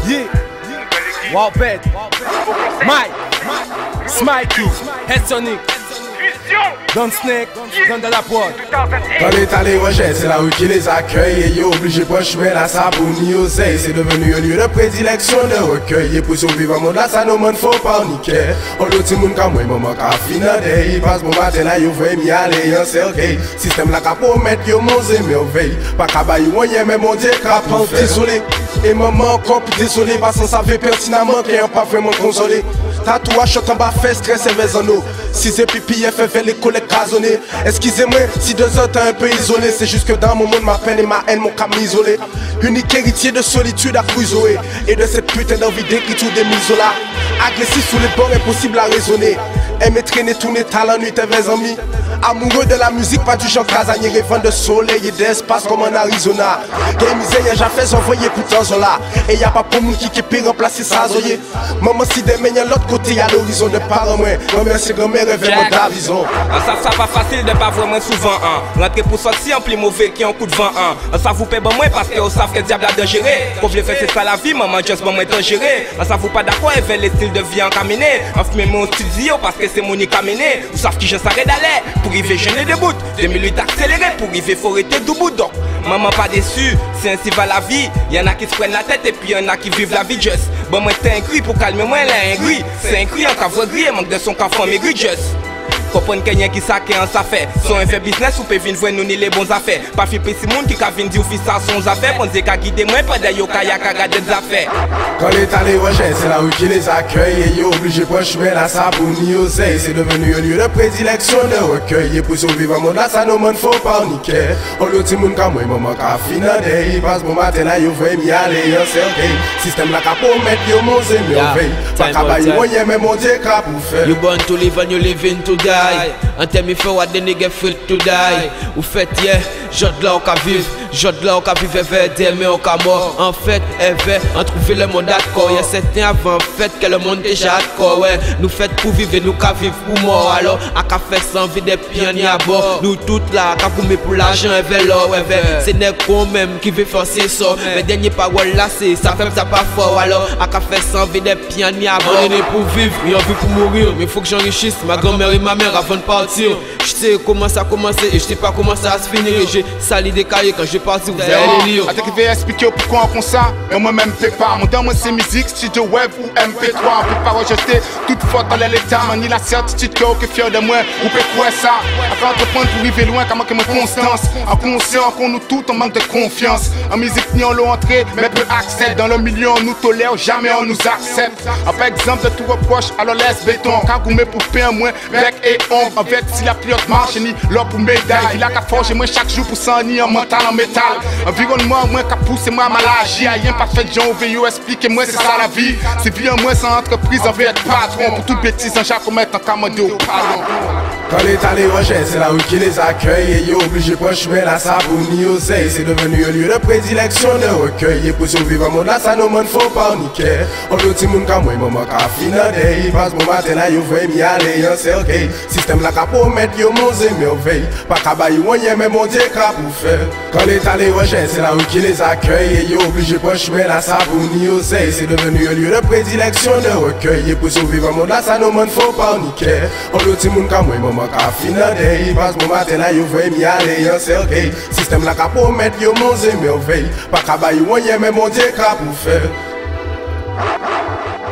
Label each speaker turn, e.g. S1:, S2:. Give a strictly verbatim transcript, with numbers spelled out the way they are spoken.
S1: Yeah, Warbet, Mike, Smikey, Headsonic, Don Snake, Don de la Pointe.
S2: Quand les allés rejettent, c'est la rue qui les accueille. Et yo obligé pour chemin la sabouni oseille. C'est devenu un lieu de prédilection, de recueil. Et pour survivre à mon là, ça nous monde faut pas niquer. On l'autre monde comme moi, maman, qu'a fini day. Passe mon matin là, yo voyez m'y aller, un cercueil. Système là, qu'a pour mettre yo mon merveille. Pas qu'à bailler, on y est, mais mon dieu, qu'a pas désolé. Et maman, encore plus désolé, parce qu'on savait pertinemment qu'il n'y a pas vraiment consolé. Tatouage, choc en bas, fait stress et vez en eau. Si c'est pipi, F F, les collègues casonnés. Excusez-moi si deux autres un peu isolé. C'est juste que dans mon monde, ma peine et ma haine m'ont qu'à m'isoler. Unique héritier de solitude à Cruzoé. Et de cette putain d'envie d'écriture des misolas. Agressif sous les bords, impossible à raisonner. Aimer traîner, tourner, talent, nuit, tes vrais amis. Amoureux de la musique, pas du genre casanier. Rêvant de soleil et d'espace comme en Arizona. Game misère, j'ai fait envoyer pourtant Zola. Et y'a pas pour moun qui peut remplacer ça, zoye. Maman, si des meilleurs l'autre côté, y'a l'horizon de parents, moi. Maman, c'est grand-mère, réveille mon d'avison.
S3: Ça, ça pas facile de pas vraiment souvent, hein. Rentrer pour sortir en plus mauvais qui en coup de vent, hein. Ça vous paie bon moins parce que vous savez que le diable a de gérer. Quand vous le faites, c'est ça la vie, maman, just bon moins de gérer. Ça vous pas d'accord avec les styles de vie encaminé. On fume mon studio parce que c'est mon caminé. Vous savez que je s'arrête d'aller. Pour arriver, je n'ai debout. deux mille huit accéléré. Pour arriver, faut arrêter du bout. Donc, maman pas déçu. C'est ainsi va la vie. Y'en a qui se prennent la tête et puis y'en a qui vivent la vie just. Bon, moi, t'es un cri pour calmer moi, là, un gris. C'est un cri en cavre gris. Manque de son café, mais gris just. Comprendre qu'il y a qui ça qui en ça fait. Son un fait business ou peut venir voir nous ni les bons affaires. Pas fait petit monde qui a venu dire ou ça son affaires. Pensez qu'à guider moi pas d'ailleurs qu'à y a qu'à garder des affaires.
S2: Quand les allés rejettent, c'est la rue qui les accueille. Et yo obligé pour chemin la sabouni oseille. C'est devenu un lieu de prédilection, de recueil. Et pour survivre à mon là, ça nous monde faut pas niquer. On l'autre monde comme moi, maman, qu'a fini day. Passe mon matin là, yo voyez m'y aller, un cercueil. Système là, qu'a pour mettre yo mon merveille. Pas qu'à bailler, on y est, mais mon dieu, qu'a pour faire.
S4: You born to live and you living to die. And tell me for what the nigga feel to die. Ou fait yeah, j'en là on ka vivre, j'en là on ka vivre vers demain on ka mort. En fait, ever, on trouve le monde d'accord. Y'a certains avant fait que le monde déjà d'accord. Ouais, nous fait pour vivre, nous ka vivre pour mort. Alors, à ka fait sans vie des pionniers à bord. Nous toutes là, ka pour pour l'argent ever là, ouais, c'est n'est qu'on même qui veut forcer ça. Mais dernier parole là, c'est ça fait ça pas fort. Alors, à ka fait sans vie des pionniers à bord. On est né pour vivre, et on vit pour mourir. Mais faut que j'enrichisse ma grand-mère et ma mère avant de partir. Je sais comment ça a commencé et je sais pas comment ça va se finir. Et j'ai sali des cahiers quand je vais partir, vous allez les lire.
S5: Attends qu'il va expliquer pourquoi on compte ça. Mais moi-même, je pas. Mon dans moi, c'est musique, studio web ou M P trois. On peut pas rejeter toute faute dans l'état. Ni la certitude que vous fier de moi. Ou peut croire ça. Après entreprendre pour arriver loin, comment que ma constance. En conscient qu'on nous tous, on manque de confiance. En musique, ni on l'a entré, mais peu accès. Dans le milieu, on nous tolère, jamais on nous accepte. Par exemple, de tout reproche, alors laisse béton. Quand vous mettez pour pain, moins, bec et ombre. Avec si la pluie marche, ni l'or pour médaille. Il a qu'à forger moi chaque jour pour s'en ni en mental en métal. Environnement, moi qu'à pousser moi ma maladie. Rien pas fait de gens, veillez expliquez-moi, c'est ça la vie. C'est bien moi sans entreprise, on veut être patron. Pour toute bêtise, un chaque commettre en commande au pardon.
S2: Quand les allés rejettent, c'est la rue qui les accueille. Et yo obligé pour chemin la sabouni oseille. C'est devenu un lieu de prédilection, de recueil. Et pour survivre à mon là, ça nous monde faut pas niquer. On l'autre monde comme moi, maman, qu'a fini day. Passe mon matin là, yo voyez m'y aller, un cercueil. Système là, qu'a pour mettre yo mon merveille. Pas qu'à bailler, on y est, mais mon dieu, qu'a pour faire. Quand les allés rejettent, c'est la rue qui les accueille. Et yo obligé pour chemin la sabouni oseille. C'est devenu un lieu de prédilection, de recueil. Et pour survivre à mon là, ça nous monde faut pas niquer. On l'autre monde comme moi, maman, qu'a fini day. Passe mon matin là, yo voyez m'y aller, un cercueil. Système là, qu'a pour mettre yo mon merveille. Pas qu'à bailler, on y est, mais mon dieu, qu'a pour faire.